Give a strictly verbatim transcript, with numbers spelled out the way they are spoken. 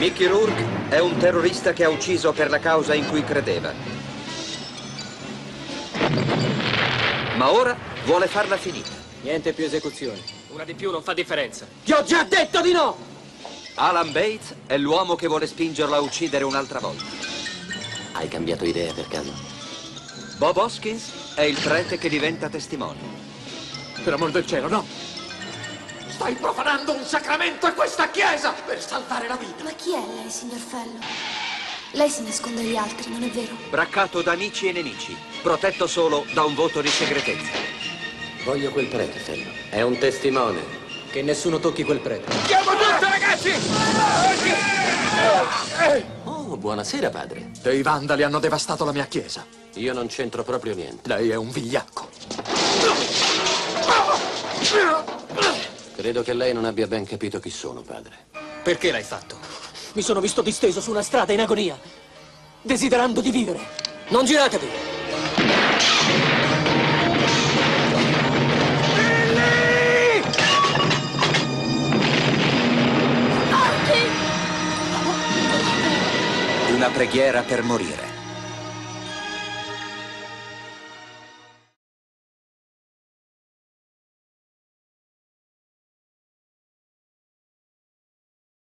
Mickey Rourke è un terrorista che ha ucciso per la causa in cui credeva. Ma ora vuole farla finita. Niente più esecuzioni. Una di più non fa differenza. Ti ho già detto di no! Alan Bates è l'uomo che vuole spingerlo a uccidere un'altra volta. Hai cambiato idea per caso? Bob Hoskins è il prete che diventa testimone. Per amor del cielo, no! Stai profanando un sacramento a questa chiesa per salvare la vita! Ma chi è lei, signor Fellow? Lei si nasconde agli altri, non è vero? Braccato da amici e nemici, protetto solo da un voto di segretezza. Voglio quel prete, Fellow. È un testimone. Che nessuno tocchi quel prete. Andiamo tutti, ragazzi! Oh, buonasera, padre. Dei vandali hanno devastato la mia chiesa. Io non c'entro proprio niente. Lei è un vigliacco. Credo che lei non abbia ben capito chi sono, padre. Perché l'hai fatto? Mi sono visto disteso su una strada in agonia, desiderando di vivere. Non giratevi! Una preghiera per morire.